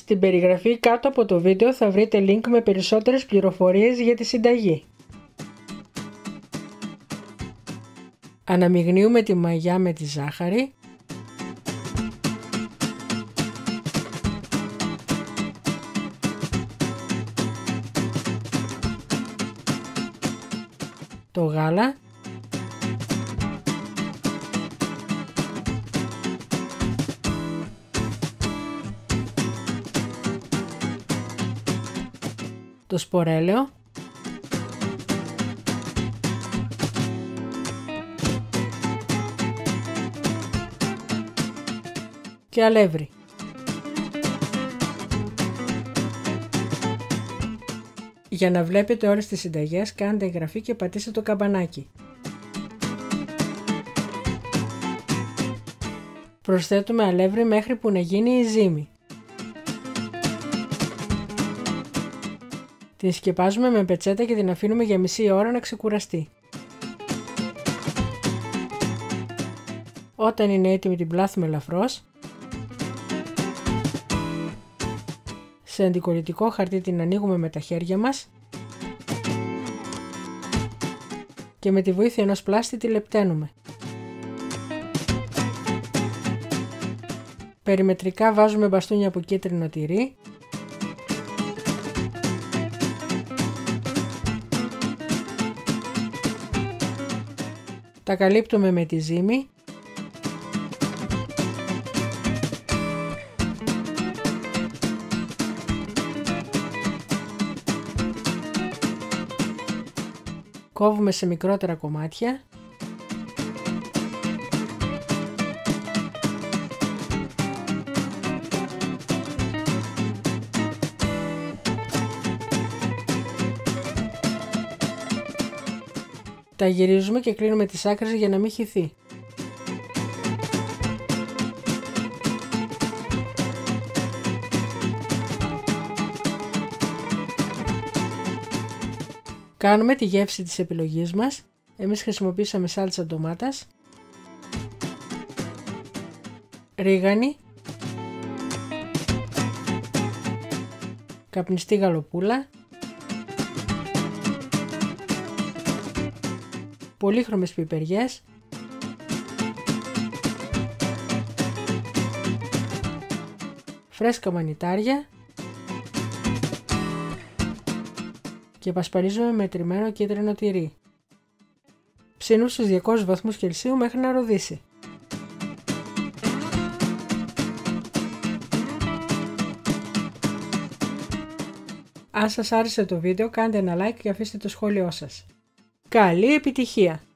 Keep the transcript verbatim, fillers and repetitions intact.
Στην περιγραφή κάτω από το βίντεο θα βρείτε link με περισσότερες πληροφορίες για τη συνταγή. Αναμειγνύουμε τη μαγιά με τη ζάχαρη. Το γάλα. Το σπορέλαιο. Και αλεύρι. Για να βλέπετε όλες τις συνταγές κάντε εγγραφή και πατήστε το καμπανάκι. Προσθέτουμε αλεύρι μέχρι που να γίνει η ζύμη. Την σκεπάζουμε με πετσέτα και την αφήνουμε για μισή ώρα να ξεκουραστεί. Όταν είναι έτοιμη την πλάθουμε ελαφρώς. Σε αντικολλητικό χαρτί την ανοίγουμε με τα χέρια μας και με τη βοήθεια ενός πλάστη τη λεπταίνουμε. Περιμετρικά βάζουμε μπαστούνια από κίτρινο τυρί. Τα καλύπτουμε με τη ζύμη. Κόβουμε σε μικρότερα κομμάτια. Τα γυρίζουμε και κλείνουμε τις άκρες για να μην χυθεί. Κάνουμε τη γεύση της επιλογής μας. Εμείς χρησιμοποίησαμε σάλτσα ντομάτας, ρίγανη, καπνιστή γαλοπούλα, πολύχρωμες πιπεριές, φρέσκα μανιτάρια και πασπαλίζουμε με τριμμένο κίτρινο τυρί. Ψήνουμε στους διακόσιους βαθμούς Κελσίου μέχρι να ροδίσει. Αν σας άρεσε το βίντεο κάντε ένα like και αφήστε το σχόλιο σας. Καλή επιτυχία!